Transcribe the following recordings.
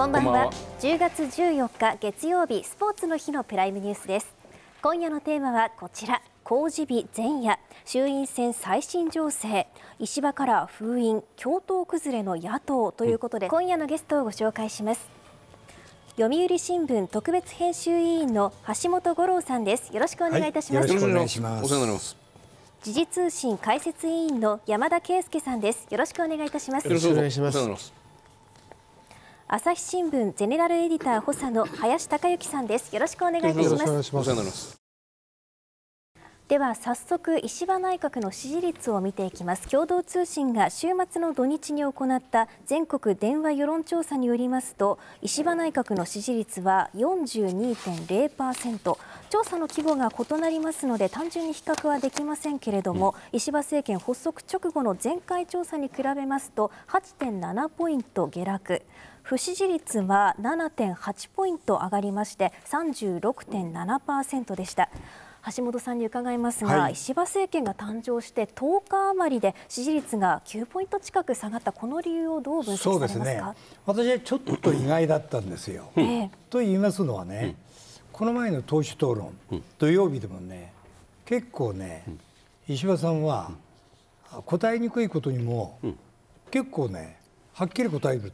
こんばんは。10月14日月曜日、スポーツの日のプライムニュースです。今夜のテーマはこちら。公示日前夜、衆院選最新情勢、石破から封印、共闘崩れの野党ということで、今夜のゲストをご紹介します。読売新聞特別編集委員の橋本五郎さんです。よろしくお願いいたします。 よろしくお願いします。お世話になります。 時事通信解説委員の山田圭介さんです。よろしくお願いいたします。 よろしくお願いします。 朝日新聞ゼネラルエディター補佐の林孝之さんです。よろしくお願いいたします。では早速、石破内閣の支持率を見ていきます。共同通信が週末の土日に行った全国電話世論調査によりますと、石破内閣の支持率は 42.0%。調査の規模が異なりますので単純に比較はできませんけれども、石破政権発足直後の前回調査に比べますと 8.7 ポイント下落。不支持率は 7.8 ポイント上がりまして 36.7% でした。橋本さんに伺いますが、石破政権が誕生して10日余りで支持率が9ポイント近く下がったこの理由をどう分析されますか？ そうですね、私はちょっと意外だったんですよ。と言いますのはね、この前の党首討論、土曜日でもね、結構ね、石破さんは答えにくいことにも結構ね、はっきり答えるって、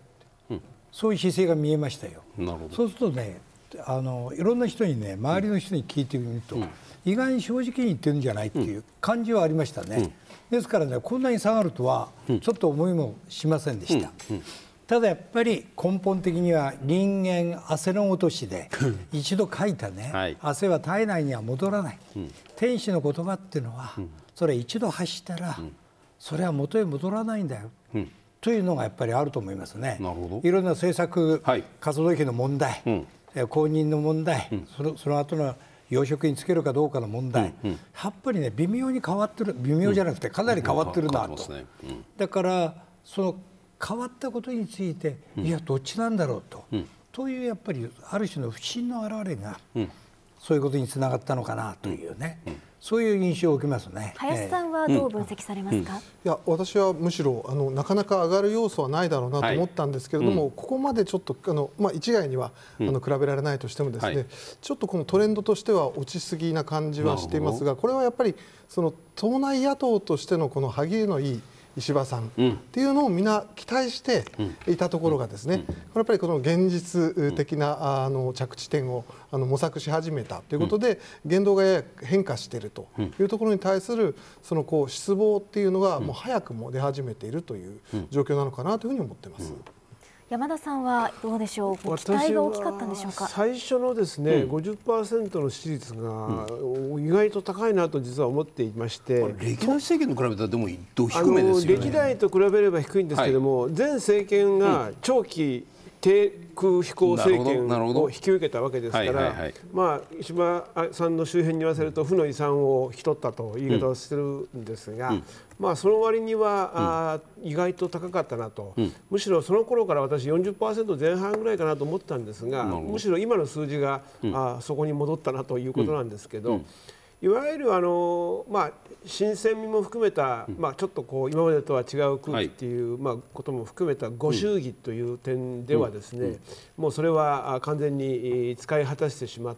そういう姿勢が見えましたよ。そうするとね、いろんな人にね、周りの人に聞いてみると、意外に正直に言ってるんじゃないっていう感じはありましたね。ですからね、こんなに下がるとはちょっと思いもしませんでした。ただやっぱり根本的には人間汗の落としで一度かいたね、汗は体内には戻らない。天使の言葉っていうのは、それ一度発したらそれは元へ戻らないんだよ。というのがやっぱりあると思いますね。いろんな政策活動費の問題、公認の問題、その後の要職につけるかどうかの問題、やっぱりね、微妙に変わってる、微妙じゃなくてかなり変わってるなと。だからその変わったことについて、いやどっちなんだろうと、というやっぱりある種の不信の表れが、そういうことにつながったのかなというね、そういう印象を受けますね。 林さんはどう分析されますか？ いや、私はむしろなかなか上がる要素はないだろうなと思ったんですけれども、ここまでちょっと一概には比べられないとしてもですね、ちょっとこのトレンドとしては落ちすぎな感じはしていますが、これはやっぱりその党内野党としてのこの歯切れのいい石破さんっていうのをみんな期待していたところがですね、やっぱりこの現実的な着地点を模索し始めたということで、言動がやや変化しているというところに対するその失望っていうのがもう早くも出始めているという状況なのかなというふうに思っています。 山田さんはどうでしょう。期待が大きかったんでしょうか。 最初のですね、50% の支持率が意外と高いなと実は思っていまして、 歴代政権と比べたらでも低めですよね。 歴代と比べれば低いんですけれども、前政権が長期低空飛行政権を引き受けたわけですから、石破さんの周辺に言わせると負の遺産を引き取ったという言い方をしてるんですが、その割には意外と高かったなと、むしろその頃から私 40% 前半ぐらいかなと思ったんですが、むしろ今の数字がそこに戻ったなということなんですけど、いわゆる新鮮味も含めた、ちょっと今までとは違う空気っていう、ことも含めたご祝儀という点ではですね、もうそれは完全に使い果たしてしまって、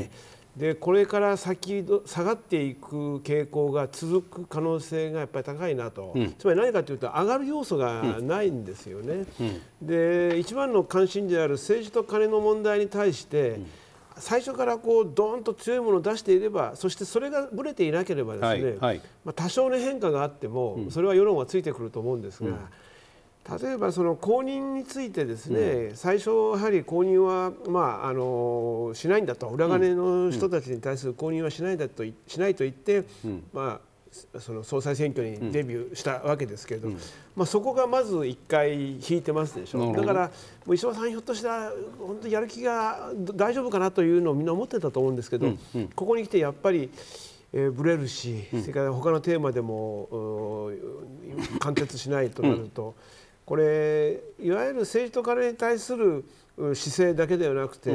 でこれから先下がっていく傾向が続く可能性がやっぱり高いなと、つまり何かというと上がる要素がないんですよね。で一番の関心である政治とカネの問題に対して最初からドーンと強いものを出していれば、そしてそれがぶれていなければですね、多少の変化があってもそれは世論はついてくると思うんですが、例えばその公認についてですね、最初やはり公認はしないんだと、裏金の人たちに対する公認はしないと言って、その総裁選挙にデビューしたわけですけれど、そこがまず1回引いてますでしょ。だからもう石破さんひょっとしたら本当にやる気が大丈夫かなというのをみんな思ってたと思うんですけど、ここに来てやっぱりブレるし、それから他のテーマでも貫徹しないとなると、これいわゆる政治とカネに対する姿勢だけではなくて、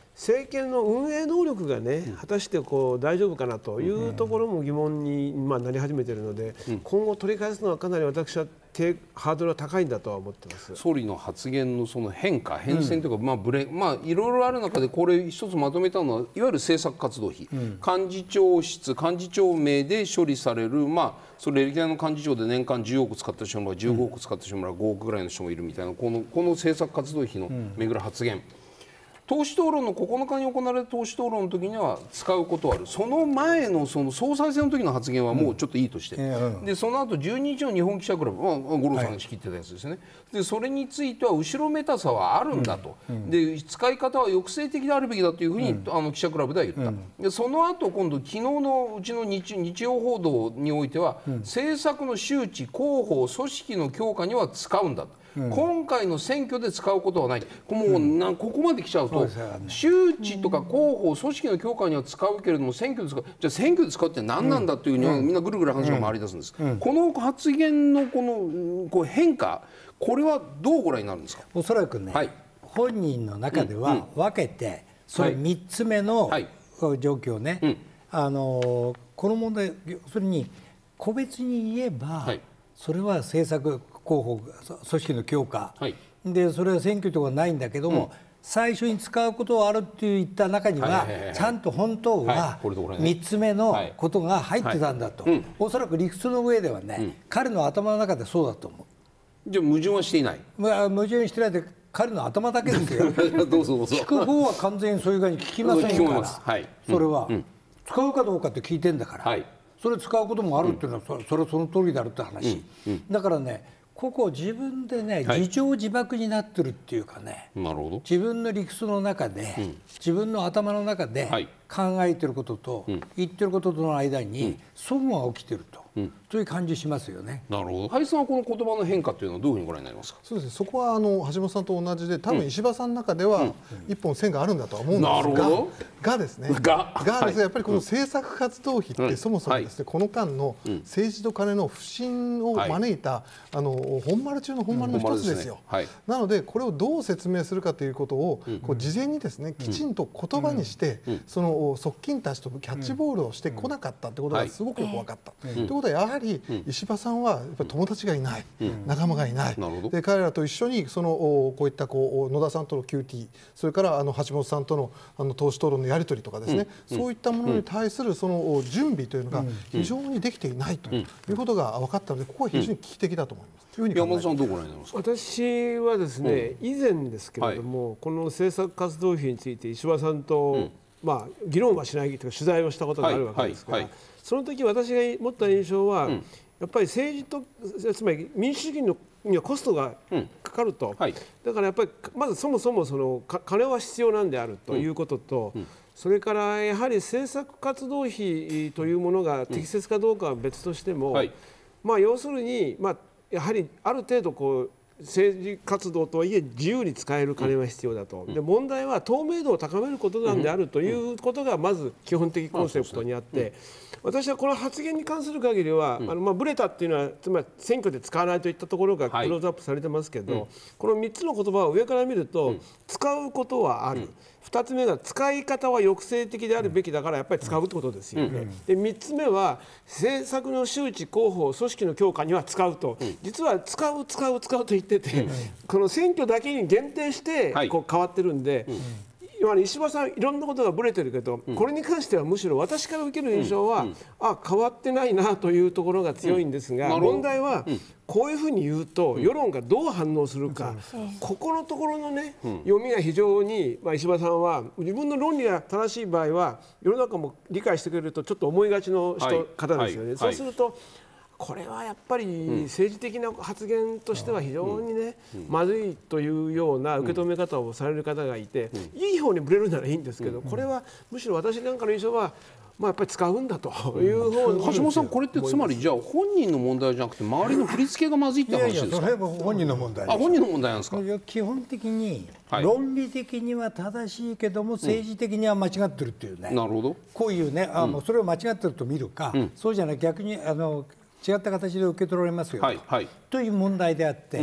政権の運営能力がね、果たしてこう大丈夫かなというところも疑問になり始めているので、今後取り返すのはかなり私はハードルは高いんだとは思っています。 総理の発言のその変化、変遷というか、いろいろある中でこれ一つまとめたのは、いわゆる政策活動費、幹事長室、幹事長名で処理される、それ歴代の幹事長で年間10億使った人も15億使った人も5億ぐらいの人もいるみたいな、この政策活動費のめぐる発言。党首討論の9日に行われた党首討論の時には使うことはある。その前のその総裁選の時の発言はもうちょっといいとして、でその後12日の日本記者クラブ、五郎さんが仕切ってたやつですね。でそれについては後ろめたさはあるんだと、で使い方は抑制的であるべきだというふうに、記者クラブでは言った。でその後今度昨日のうちの日曜報道においては、政策の周知、広報、組織の強化には使うんだと。今回の選挙で使うことはない、ここまで来ちゃうと、周知とか広報、組織の強化には使うけれども、選挙で使う、じゃあ選挙で使うって何なんだというふうにみんなぐるぐる話が回り出すんです。この発言のこの変化、これはどうご覧になるんですか。 おそらくね、本人の中では分けて、それ3つ目の状況ね、この問題、それに個別に言えば、それは政策広報、組織の強化、でそれは選挙とかないんだけども、最初に使うことはあるって言った中には、ちゃんと本当は3つ目のことが入ってたんだと、おそらく理屈の上ではね、彼の頭の中でそうだと思う。 じゃあ矛盾はしていない。 矛盾してないで、彼の頭だけですよ。 どうぞどうぞ。 聞く方は完全にそういう感じ聞きませんから、それは、使うかどうかって聞いてんだから、それ使うこともあるっていうのは、それはその通りだろうって話、だからね、ここ自分でね、自縄自縛になってるっていうかね、自分の理屈の中で、自分の頭の中で考えてることと言ってることとの間に齟齬が起きてると、そういう感じしますよね。 なるほど。林さんはこの言葉の変化というのはどういうふうにご覧になりますか。 そうですね、そこは橋本さんと同じで、多分石破さんの中では一本線があるんだとは思うんですが、ですね、やっぱりこの政策活動費ってそもそもですね、この間の政治と金の不信を招いた本丸中の本丸の一つですよ。なのでこれをどう説明するかということを事前にですね、きちんと言葉にして、その側近たちとキャッチボールをしてこなかったということがすごくよく分かった。ということはやはり石破さんはやっぱり友達がいない、仲間がいない、で彼らと一緒にこういった野田さんとの QT、 それから橋本さんとの党首討論のやり取りとかですね、そういったものに対するその準備というのが非常にできていないということが分かったので、ここは非常に危機的だと思います。 山田さんどうご覧になりますか。 私はですね、以前ですけれども、この政策活動費について石破さんと議論はしないというか取材をしたことがあるわけですが、その時私が持った印象は、やっぱり政治と、つまり民主主義にはコストがかかると、だからやっぱりまずそもそもその金は必要なんであるということと、それからやはり政策活動費というものが適切かどうかは別としても、要するに、やはりある程度政治活動とはいえ自由に使える金は必要だと、で問題は透明度を高めることなんであるということがまず基本的コンセプトにあって、私はこの発言に関する限りはブレたっていうのは、つまり選挙で使わないといったところがクローズアップされてますけど、この3つの言葉を上から見ると、使うことはある、2つ目が使い方は抑制的であるべきだからやっぱり使うってことですよね。で3つ目は政策の周知広報組織の強化には使うと、実は使うと言ってて、この選挙だけに限定して変わってるんで、石破さんいろんなことがぶれてるけど、これに関してはむしろ私から受ける印象は、変わってないなというところが強いんですが、問題はこういうふうに言うと世論がどう反応するか、ここのところのね、読みが非常に、石破さんは自分の論理が正しい場合は世の中も理解してくれるとちょっと思いがちの方ですよね。そうするとこれはやっぱり政治的な発言としては非常にね、まずいというような受け止め方をされる方がいて、いい方にぶれるならいいんですけど、これはむしろ私なんかの印象はやっぱり使うんだという方の、 橋本さん、これってつまりじゃあ本人の問題じゃなくて周りの振り付けがまずいって話ですか。 それは本人の問題です。 本人の問題なんですか。 基本的に論理的には正しいけども政治的には間違ってるっていうね、 なるほど、 こういうね、それを間違ってると見るか、そうじゃない逆に違った形で受け取られますよという問題であって、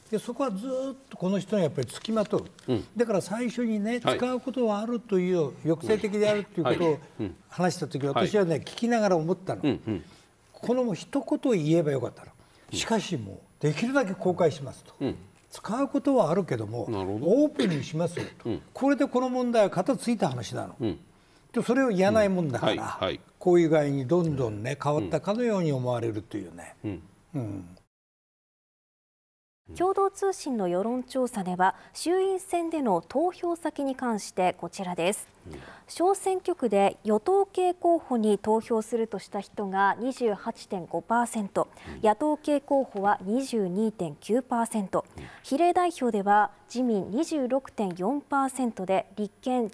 でそこはずっとこの人にやっぱりつきまとう、だから最初にね、使うことはあるという抑制的であるということを話した時、私はね聞きながら思ったの、この一言言えばよかったの。しかしもうできるだけ公開しますと、使うことはあるけどもオープンにしますよと、これでこの問題は片付いた話なの、でそれを言わないもんだから、こういう具合にどんどんね変わったかのように思われるというね、 共同通信の世論調査では衆院選での投票先に関してこちらです。小選挙区で与党系候補に投票するとした人が 28.5%、野党系候補は 22.9%、比例代表では自民 26.4% で立憲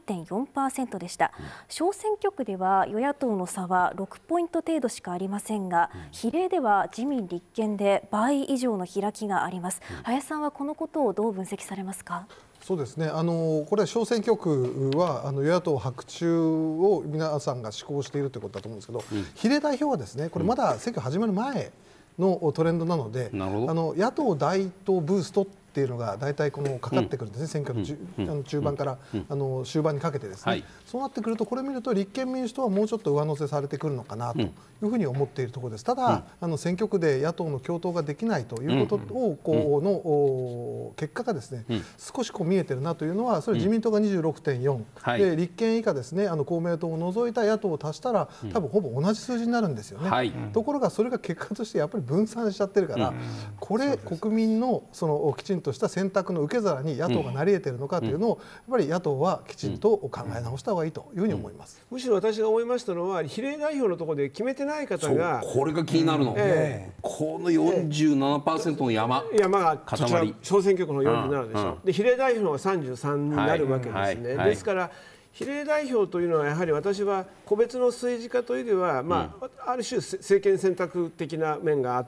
12.4% でした。小選挙区では与野党の差は6ポイント程度しかありませんが、比例では自民立憲で倍以上の開きがあります。林さんはこのことをどう分析されますか？ そうですね、これは小選挙区は与野党伯仲を皆さんが施行しているということだと思うんですけど、比例代表はですね、これまだ選挙始まる前のトレンドなので、野党第一党ブーストっていうのが大体このかかってくるんですね、選挙の中盤から終盤にかけてですね、そうなってくるとこれ見ると立憲民主党はもうちょっと上乗せされてくるのかなというふうに思っているところです。ただ選挙区で野党の共闘ができないということをの結果がですね、少し見えてるなというのは、それ自民党が 26.4 で立憲以下ですね、公明党を除いた野党を足したら多分ほぼ同じ数字になるんですよね。ところがそれが結果としてやっぱり分散しちゃってるから、これ国民のそのきちんとした選択の受け皿に野党がなり得ているのかというのを、やっぱり野党はきちんと考え直した方がいいというふうに思います。 むしろ私が思いましたのは、比例代表のところで決めてない方が、 これが気になるの、この 47% の山がこちら小選挙区の47でしょ、で比例代表が33になるわけですね。ですから比例代表というのはやはり私は個別の政治家というよりは、ある種政権選択的な面があって、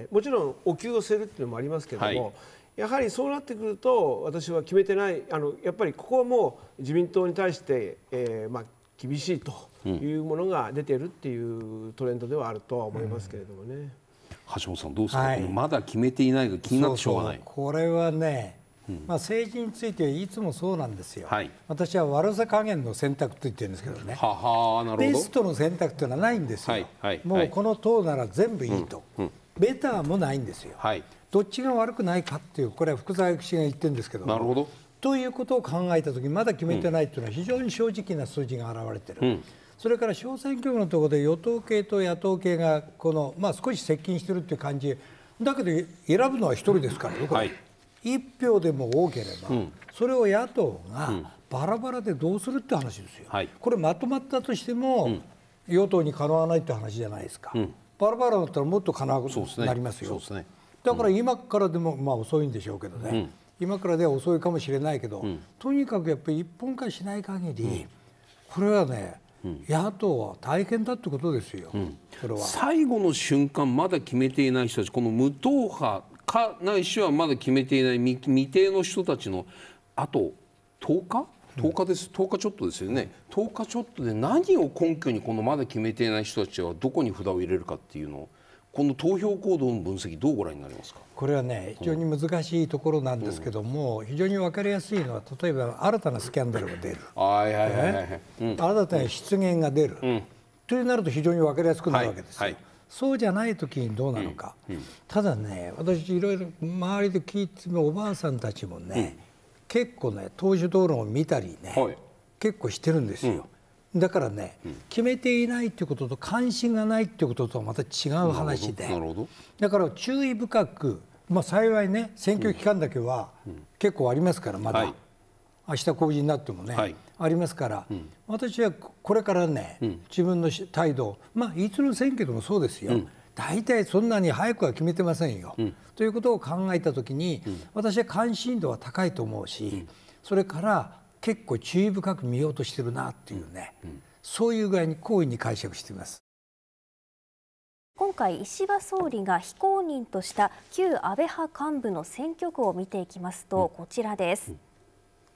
もちろんお給を据えるというのもありますけれども、やはりそうなってくると私は決めてない、やっぱりここはもう自民党に対して、厳しいというものが出ているっていうトレンドではあるとは思いますけれどもね。 橋本さんどうですか、まだ決めていないが気になってしょうがない。 これはね、政治についてはいつもそうなんですよ、私は悪さ加減の選択と言ってるんですけどね、ベストの選択というのはないんですよ、もうこの党なら全部いいと、ベターもないんですよ、どっちが悪くないかっていう、これは福沢諭吉が言ってるんですけども、 なるほどということを考えたとき、まだ決めてないというのは非常に正直な数字が現れている、それから小選挙区のところで与党系と野党系がこの、少し接近しているという感じだけど、選ぶのは一人ですからね、1票でも多ければ、それを野党がバラバラでどうするって話ですよ、これまとまったとしても、与党にかなわないって話じゃないですか、バラバラだったらもっとかなわなくなりますよ。だから今からでも、遅いんでしょうけどね、今からでは遅いかもしれないけど、とにかくやっぱり一本化しない限り、これはね、野党は大変だってことですよ、これは最後の瞬間まだ決めていない人たち、この無党派かないしはまだ決めていない未定の人たちのあと10日です、10日ちょっとですよね、10日ちょっとで何を根拠にこのまだ決めていない人たちはどこに札を入れるかっていうのを、この投票行動の分析どうご覧になりますか？ これはね、非常に難しいところなんですけども、非常に分かりやすいのは、例えば新たなスキャンダルが出る、新たな失言が出る、というなると非常に分かりやすくなるわけですよ、そうじゃない時にどうなのか、ただね、私いろいろ周りで聞いておばあさんたちもね、結構ね党首討論を見たりね、結構してるんですよ、だからね、決めていないということと関心がないということとはまた違う話で、だから注意深く、幸いね選挙期間だけは結構ありますから、まだ明日公示になってもね、ありますから、私はこれからね、自分の態度、いつの選挙でもそうですよ、大体そんなに早くは決めてませんよ、ということを考えたときに、私は関心度は高いと思うし、それから結構注意深く見ようとしてるなっていうね、そういう具合に好意に解釈しています。 今回石破総理が非公認とした旧安倍派幹部の選挙区を見ていきますと、こちらです。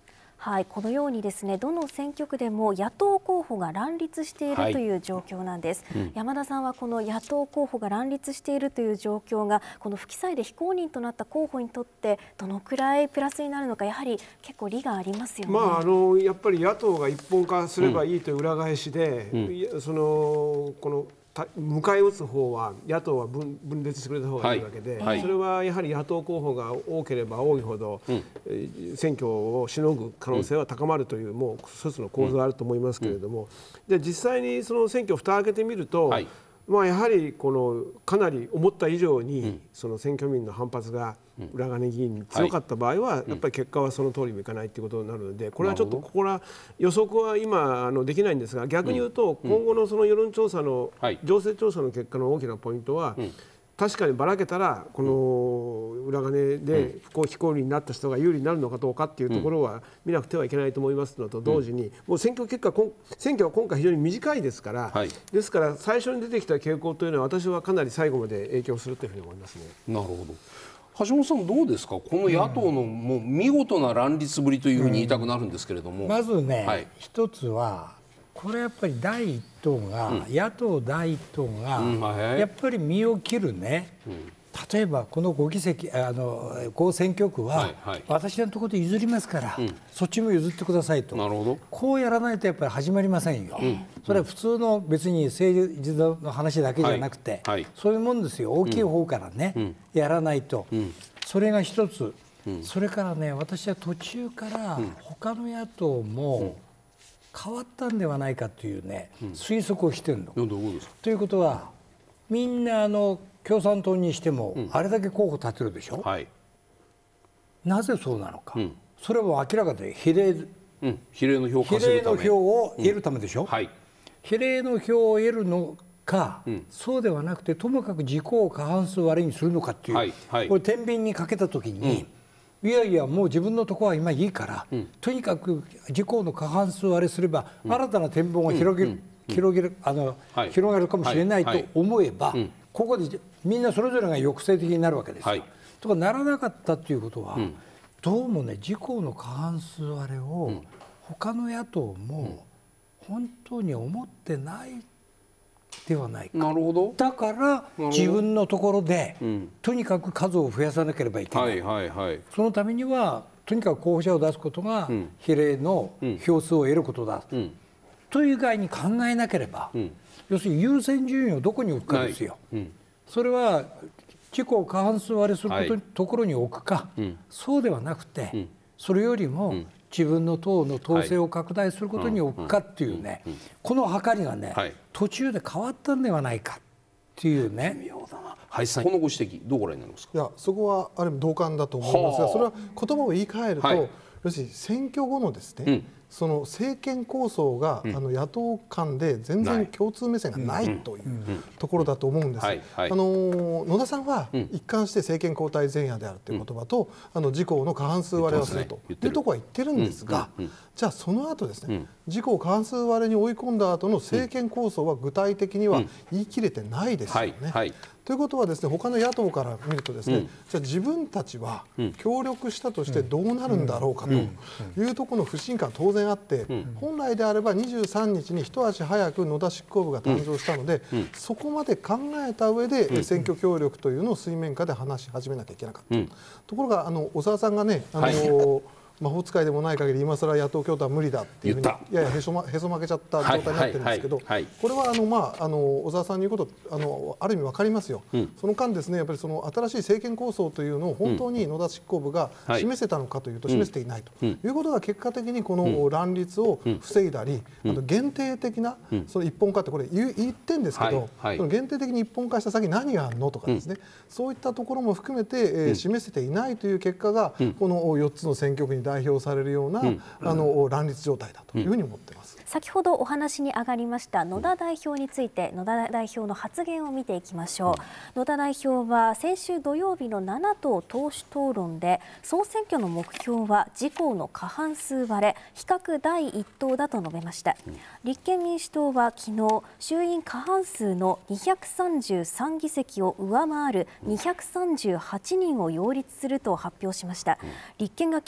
はい、このようにですね、どの選挙区でも野党候補が乱立しているという状況なんです。山田さんはこの野党候補が乱立しているという状況がこの不記載で非公認となった候補にとってどのくらいプラスになるのか、やはり結構利がありますよね。 やっぱり野党が一本化すればいいという裏返しで、この迎え撃つ方は野党は分裂してくれた方がいいわけで、それはやはり野党候補が多ければ多いほど、選挙をしのぐ可能性は高まるという、もう一つの構図があると思いますけれども、で実際にその選挙を蓋を開けてみると、やはりかなり思った以上にその選挙民の反発が裏金議員に強かった場合は、やっぱり結果はその通りにもいかないということになるので、これはちょっと予測は今できないんですが、逆に言うと今後のその世論調査の情勢調査の結果の大きなポイントは、確かにばらけたらこの裏金で非公認になった人が有利になるのかどうかっていうところは見なくてはいけないと思いますのと同時に、もう選挙は今回非常に短いですから、ですから最初に出てきた傾向というのは私はかなり最後まで影響するというふうに思いますね。 なるほど。橋本さんどうですか、この野党のもう見事な乱立ぶりというふうに言いたくなるんですけれども、 まずね、一つはこれやっぱり第一党が、野党第一党がやっぱり身を切るね、例えばこの5議席5選挙区は私のところで譲りますから、そっちも譲ってくださいと、こうやらないとやっぱり始まりませんよ。それは普通の別に政治の話だけじゃなくて、そういうもんですよ。大きい方からね、やらないと。それが一つ。それからね、私は途中から他の野党も変わったんではないかというね、推測をしてるの。ということはみんな共産党にしてもあれだけ候補立てるでしょ、なぜそうなのか、それは明らかで比例の票を得るためでしょ、比例の票を得るのか、そうではなくてともかく自公過半数割れにするのかっていう、これ天秤にかけた時に、いやいやもう自分のところは今いいから、とにかく自公の過半数割れすれば、新たな展望が広がるかもしれないと思えば、ここでみんなそれぞれが抑制的になるわけですよ。とかならなかったということは、どうもね、自公の過半数割れを他の野党も本当に思ってないではないか。 なるほど。 だから自分のところでとにかく数を増やさなければいけない。そのためにはとにかく候補者を出すことが比例の票数を得ることだという具合に考えなければ、要するに優先順位をどこに置くかですよ。それは自公過半数割れするところに置くか、そうではなくて、それよりも自分の党の統制を拡大することに置くかっていうね、この計りがね、途中で変わったんではないかっていうね。 微妙だな。このご指摘どうご覧になりますか。 いや、そこはある意味同感だと思いますが、それは言葉を言い換えると、要するに選挙後のですね、その政権構想が野党間で全然共通目線がないというところだと思うんです。野田さんは一貫して政権交代前夜であるという言葉と、自公の過半数割れをするというところは言ってるんですが、じゃあその後ですね、自公過半数割れに追い込んだ後の政権構想は具体的には言い切れてないですよね。ということはですね、他の野党から見るとですね、じゃあ自分たちは協力したとしてどうなるんだろうかというところの不信感は当然あって、本来であれば23日に一足早く野田執行部が誕生したので、そこまで考えた上で選挙協力というのを水面下で話し始めなきゃいけなかった。ところが小沢さんがね、魔法使いでもない限り今更野党共闘は無理だっていうふうにややへそ曲げちゃった状態になってるんですけど、これは小沢さんの言うことある意味分かりますよ。その間ですね、やっぱりその新しい政権構想というのを本当に野田執行部が示せたのかというと示せていないということが結果的にこの乱立を防いだり、限定的なその一本化ってこれ言ってんですけど、その限定的に一本化した先何があるのとかですね、そういったところも含めて示せていないという結果がこの4つの選挙区に代表されるような乱立状態だというふうに思っています。 先ほどお話に上がりました野田代表について、野田代表の発言を見ていきましょう。野田代表は先週土曜日の7党党首討論で、総選挙の目標は自公の過半数割れ、比較第一党だと述べました。立憲民主党は昨日、衆院過半数の233議席を上回る238人を擁立すると発表しました。立憲が昨日の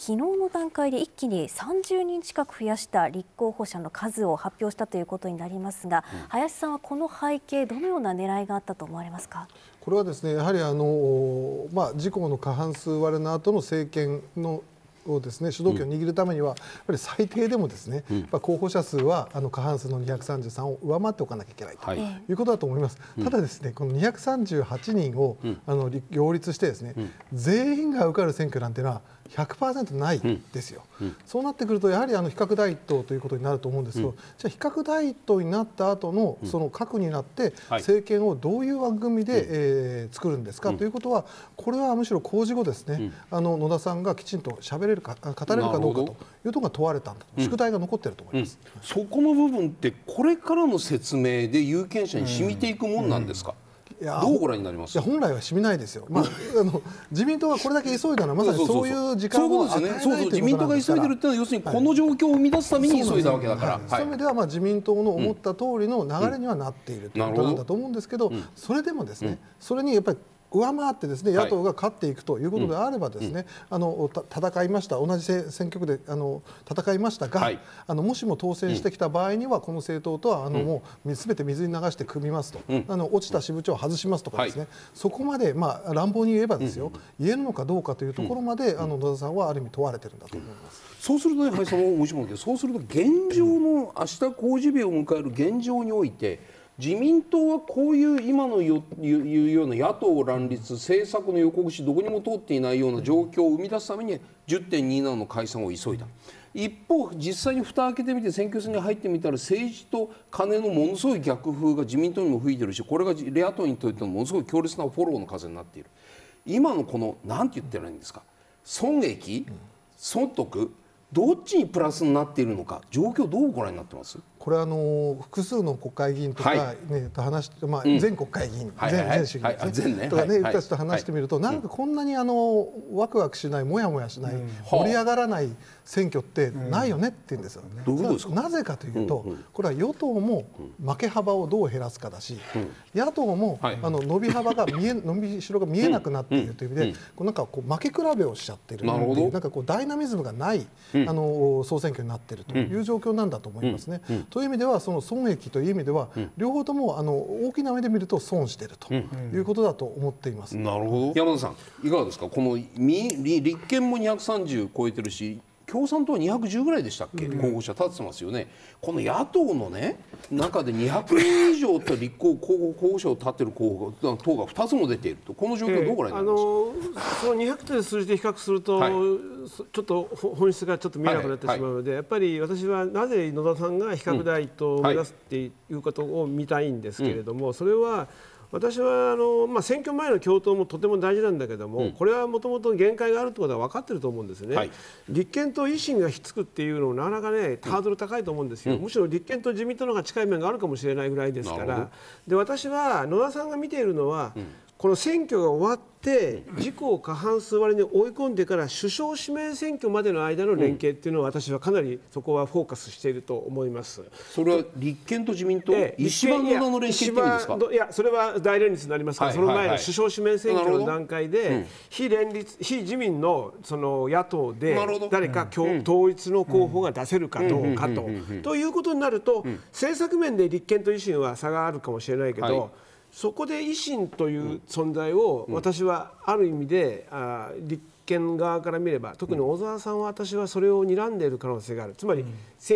の段階で一気に30人近く増やした立候補者の数を発表したということになりますが、林さんはこの背景、どのような狙いがあったと思われますか。これはですね、やはり自公の過半数割れの後の政権のをですね、主導権を握るためには、やっぱり最低でもですね、候補者数は過半数の233を上回っておかなきゃいけないということだと思います。ただですね、この238人を擁立してですね、全員が受かる選挙なんていうのは100% ないですよ。そうなってくるとやはり比較第一党ということになると思うんですけど、じゃあ比較第一党になった後のその核になって政権をどういう枠組みで作るんですかということは、これはむしろ公示後ですね、野田さんがきちんと喋れるか語れるかどうかというところが問われたんだと、宿題が残っていると思います。 そこの部分ってこれからの説明で有権者に染みていくもんなんですか。どうご覧になります。 本来は染みないですよ。自民党がこれだけ急いだのはまさにそういう時間を与えないということなんですから。 自民党が急いでるっていうのは要するにこの状況を生み出すために急いだわけだから。 そういう意味では自民党の思った通りの流れにはなっているということなんだと思うんですけど、それでもですね、それにやっぱり上回ってですね、野党が勝っていくということであればですね、戦いました、同じ選挙区で戦いましたが、もしも当選してきた場合にはこの政党とはもう全て水に流して組みますと、落ちた支部長を外しますとかですね、そこまで乱暴に言えばですよ、言えるのかどうかというところまで野田さんはある意味問われているんだと思います。 そうするとね、林さんももちろんけど、そうすると現状の明日公示日を迎える現状において。自民党はこういう今のいうような野党乱立、政策の横串どこにも通っていないような状況を生み出すために 10.27 の解散を急いだ。一方実際に蓋を開けてみて選挙戦に入ってみたら政治と金のものすごい逆風が自民党にも吹いてるし、これが野党にとってもものすごい強烈なフォローの風になっている。今のこの何て言ってらいいんですか、損益、損得どっちにプラスになっているのか、状況どうご覧になってます。 これは複数の国会議員とか、ね、と話して、全国会議員、全主義ですね、とかね、人たちと話してみると、なんかこんなにワクワクしない、もやもやしない、盛り上がらない選挙ってないよねって言うんですよ。 どういうことですか。 なぜかというと、これは与党も負け幅をどう減らすかだし、野党も伸び幅が伸びしろが見えなくなっているという意味で、なんかこう負け比べをしちゃってるっていう、なんかこうダイナミズムがない総選挙になっているという状況なんだと思いますね。という意味ではその損益という意味では両方とも大きな目で見ると損しているということだと思っています。 なるほど。山田さんいかがですか。この立憲も230超えてるし、共産党は210ぐらいでしたっけ、候補者立ってますよね。この野党のね中で200人以上と立候補者を立っている候補党が2つも出ていると、この状況をどうご覧になりますか。 その200という数字で比較すると、ちょっと本質がちょっと見えなくなってしまうので、やっぱり私はなぜ野田さんが比較第一党を目指すっていうことを見たいんですけれども、それは私は選挙前の共闘もとても大事なんだけども、これはもともと限界があるということは分かっていると思うんですね。立憲と維新がひっつくっていうのもなかなかねハードル高いと思うんですよ。むしろ立憲と自民党の方が近い面があるかもしれないぐらいですから。で、私は野田さんが見ているのは、この選挙が終わって自公過半数割れに追い込んでから首相指名選挙までの間の連携っていうのは、私はかなりそこはフォーカスしていると思います。 それは立憲と自民党、石破野田の連携っていうんですか。 いや、それは大連立になりますから、その前の首相指名選挙の段階で非自民のその野党で誰か統一の候補が出せるかどうかということになると、政策面で立憲と維新は差があるかもしれないけど、そこで維新という存在を私はある意味で立憲側から見れば、特に小沢さんは私はそれを睨んでいる可能性がある。つまり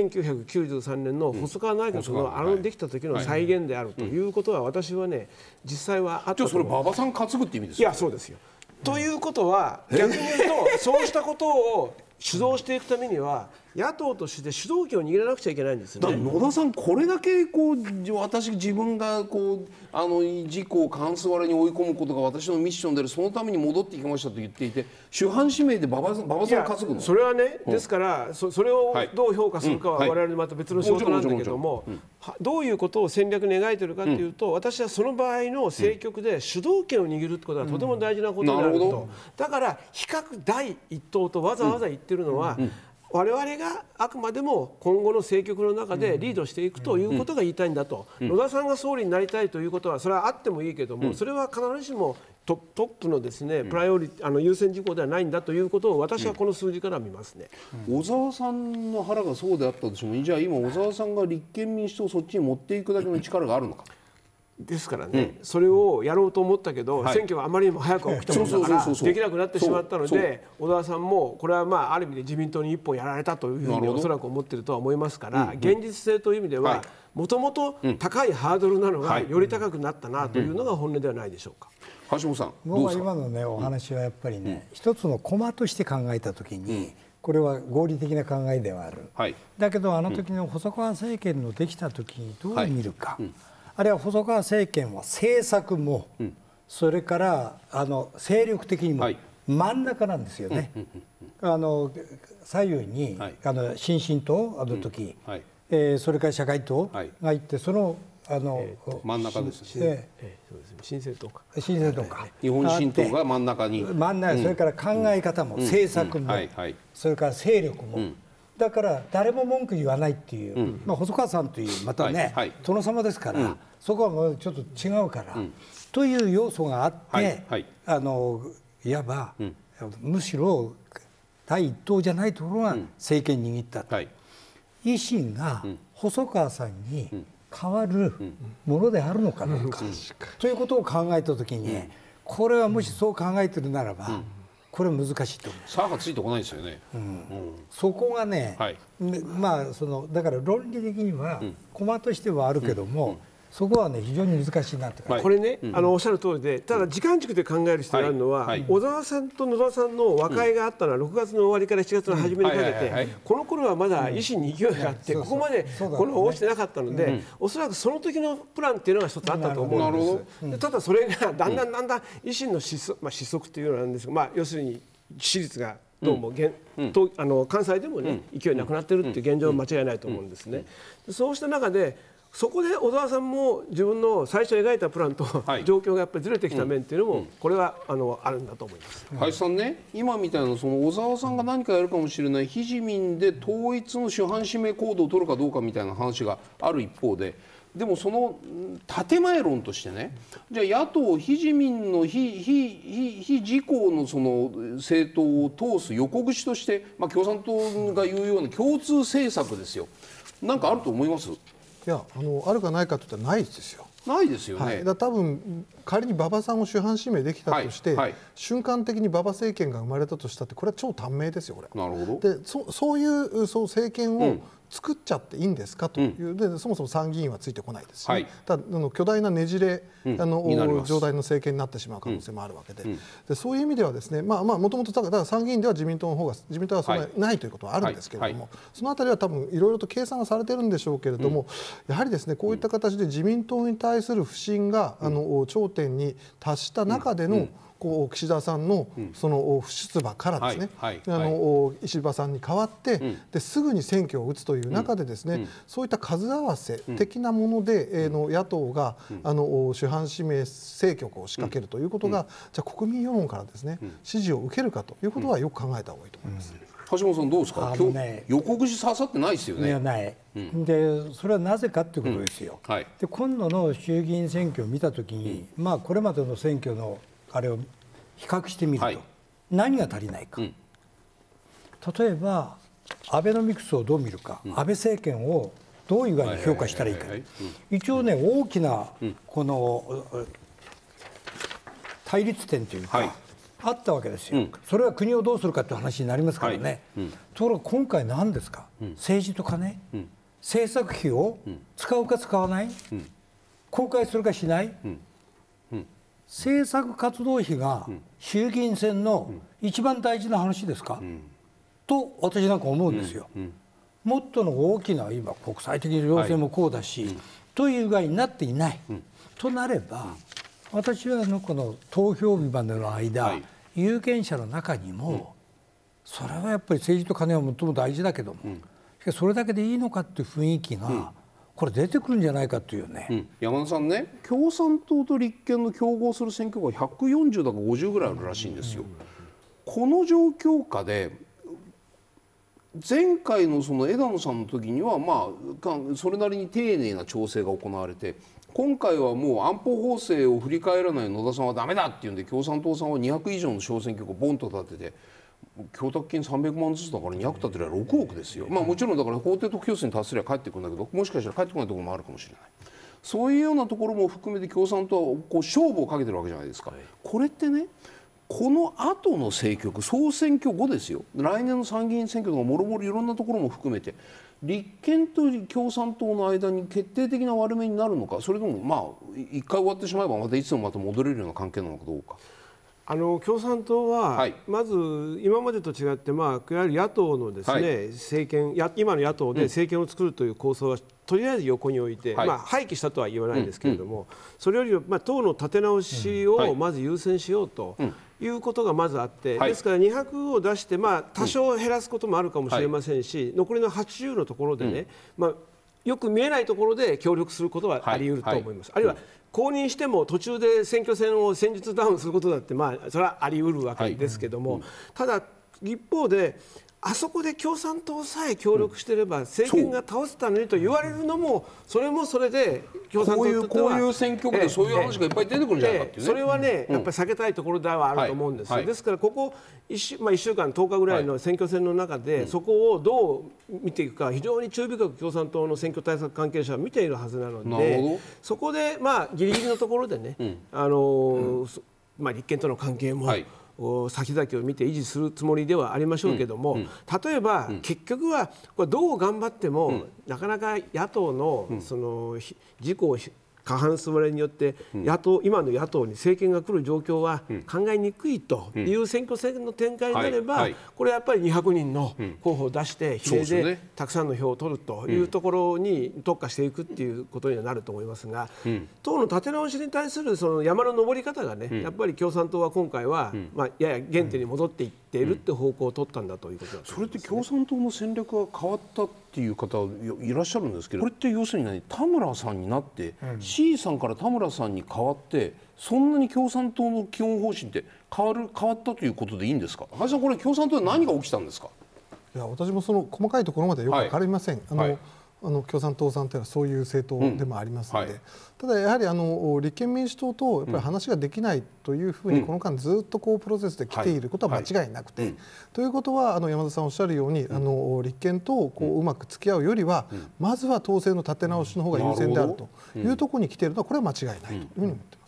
1993年の細川内閣のできた時の再現であるということは、私はね実際はあったと思う。 じゃあそれ馬場さん担ぐって意味ですか。 いや、そうですよ。ということは逆に言うと、そうしたことを主導していくためには野党として主導権を握らなくちゃいけないんですよね。 野田さん、これだけこう自分がこう自公過半数割れに追い込むことが私のミッションである、そのために戻ってきましたと言っていて、主犯指名で馬場さんを担ぐの。 それはね、ですからそれをどう評価するかは我々また別の仕事なんだけども、どういうことを戦略に描いているかというと、私はその場合の政局で主導権を握るってことはとても大事なことになると。だから比較第一党とわざわざ言ってるのは、 我々があくまでも今後の政局の中でリードしていくということが言いたいんだと、野田さんが総理になりたいということはそれはあってもいいけども、それは必ずしもトップのですねプライオリティ優先事項ではないんだということを私はこの数字から見ますね。 小沢さんの腹がそうであったとしても、じゃあ今小沢さんが立憲民主党をそっちに持っていくだけの力があるのか。 ですからね、それをやろうと思ったけど、選挙があまりにも早く起きたものだからできなくなってしまったので、小沢さんもこれはある意味で自民党に一本やられたというふうにおそらく思っているとは思いますから、現実性という意味ではもともと高いハードルなのがより高くなったなというのが本音ではないでしょうか。 橋本さん、 僕は今のねお話はやっぱりね、一つの駒として考えたときに、これは合理的な考えではある、だけどあの時の細川政権のできた時にどう見るか、あるいは細川政権は政策も、それから勢力的にも真ん中なんですよね。左右に新進党の時、それから社会党がいって、その真ん中ですね。新政党か。 新政党か。 日本新党が真ん中に。 真ん中、それから考え方も政策も、それから勢力も。だから誰も文句言わないっていう、細川さんというまたね、殿様ですから、そこはもうちょっと違うから、という要素があって、いわば、むしろ第一党じゃないところが政権握ったと。維新が細川さんに変わるものであるのかどうか、ということを考えたときに、これはもしそう考えてるならば、これ難しいと思う。 差がついてこないですよね。 そこがね、だから論理的には駒としてはあるけども、そこはね非常に難しいなって感じ。 これね、おっしゃる通りで、ただ時間軸で考える必要があるのは、小沢さんと野田さんの和解があったのは6月の終わりから7月の初めにかけて、この頃はまだ維新に勢いがあって、ここまでこの落ちてなかったので、おそらくその時のプランっていうのが一つあったと思うんです。ただそれがだんだん維新の失速というのなんですが、要するに支持率がどうも関西でもね勢いなくなってるっていう現状は間違いないと思うんですね。そうした中でそこで小沢さんも自分の最初描いたプランと状況がやっぱりずれてきた面っていうのもこれはあるんだと思います。 林さんね、今みたいなその小沢さんが何かやるかもしれない非自民で統一の主犯指名行動を取るかどうかみたいな話がある一方で、でもその建前論としてね、じゃあ野党非自民の非自公のその政党を通す横串として、共産党が言うような共通政策ですよ。なんかあると思います？ いやあるかないかといったらないですよ。 ないですよね。 だ多分仮に馬場さんを主犯指名できたとして、瞬間的に馬場政権が生まれたとしたって、これは超短命ですよこれ。 なるほど。 でそういう政権を作っちゃっていいんですかという、でそもそも参議院はついてこないですし、ただ巨大なねじれ状態の政権になってしまう可能性もあるわけで、そういう意味ではですね、もともとだから参議院では自民党はそんなにないということはあるんですけれども、そのあたりは多分いろいろと計算はされてるんでしょうけれども、やはりですねこういった形で自民党に対する不信が頂点に達した中での岸田さんのその不出馬からですね、石破さんに代わってですぐに選挙を打つという中でですね、そういった数合わせ的なもので野党が主犯指名政局を仕掛けるということが、じゃあ国民世論からですね支持を受けるかということはよく考えた方がいいと思います。 橋本さんどうですか？横串刺さってないですよね。 ない。でそれはなぜかということですよ。で今度の衆議院選挙を見たときに、これまでの選挙のあれを比較してみると、何が足りないか、例えばアベノミクスをどう見るか、安倍政権をどういう具合に評価したらいいか、一応ね大きなこの対立点というか、あったわけですよ。それは国をどうするかという話になりますからね。ところが今回何ですか、政治と金、政策費を使うか使わない、公開するかしない、政策活動費が衆議院選の一番大事な話ですか、と私なんか思うんですよ。もっとの大きな今国際的な情勢もこうだし、という具合になっていない、となれば私はこの投票日までの間、有権者の中にも、それはやっぱり政治と金は最も大事だけども、しかしそれだけでいいのかっていう雰囲気がこれ出てくるんじゃないかというね、 山田さんね、共産党と立憲の競合する選挙区が140だか50ぐらいあるらしいんですよ。この状況下で前回のその枝野さんの時には、それなりに丁寧な調整が行われて、今回はもう安保法制を振り返らない野田さんはダメだっていうんで、共産党さんは200以上の小選挙区をボンと立てて、供託金300万ずつだから200立てれば6億ですよ。もちろんだから法定得票数に達すれば帰ってくるんだけど、もしかしたら帰ってこないところもあるかもしれない。そういうようなところも含めて共産党はこう勝負をかけてるわけじゃないですか。これってね、この後の政局、総選挙後ですよ、来年の参議院選挙とかもろもろいろんなところも含めて、立憲と共産党の間に決定的な悪目になるのか、それとも一回終わってしまえばまたいつもまた戻れるような関係なのかどうか。 共産党は、まず今までと違って、いわゆる野党のですね、政権、今の野党で政権を作るという構想はとりあえず横に置いて、廃棄したとは言わないですけれども、それよりも、党の立て直しをまず優先しようということがまずあって、ですから200を出して、多少減らすこともあるかもしれませんし、残りの80のところでね、よく見えないところで協力することはあり得ると思います。あるいは公認しても途中で選挙戦を戦術ダウンすることだって、それはあり得るわけですけども、ただ一方であそこで共産党さえ協力していれば政権が倒せたのにと言われるのも、それもそれで共産党にとってはこういう選挙区でそういう話がいっぱい出てくるんじゃないかっていうね。 それはね、やっぱり避けたいところではあると思うんですよ。ですからここ1週間10日ぐらいの選挙戦の中で、そこをどう見ていくか、非常に注意深く共産党の選挙対策関係者は見ているはずなので、そこでギリギリのところでね、立憲との関係も先々を見て維持するつもりではありましょうけども、例えば結局はこれどう頑張っても、なかなか野党のその自公過半数割れによって今の野党に政権が来る状況は考えにくいという選挙戦の展開になれば、これやっぱり200人の候補を出して比例でたくさんの票を取るというところに特化していくっていうことにはなると思いますが、党の立て直しに対するその山の登り方がね、やっぱり共産党は今回はやや原点に戻っていっているって方向を取ったんだということだと思いますね。 それって共産党の戦略が変わったっていう方いらっしゃるんですけど、これって要するに田村さんになって、C さんから田村さんに変わって、そんなに共産党の基本方針って変わったということでいいんですか。林さん、これ共産党で何が起きたんですか。 いや、私もその細かいところまでよく分かりません。共産党さんというのはそういう政党でもありますので、ただやはり立憲民主党とやっぱり話ができないというふうにこの間ずっとプロセスで来ていることは間違いなくて、ということは山田さんおっしゃるように立憲とうまく付き合うよりは、まずは党勢の立て直しの方が優先であるというところに来ているのは、これは間違いないというふうに思っています。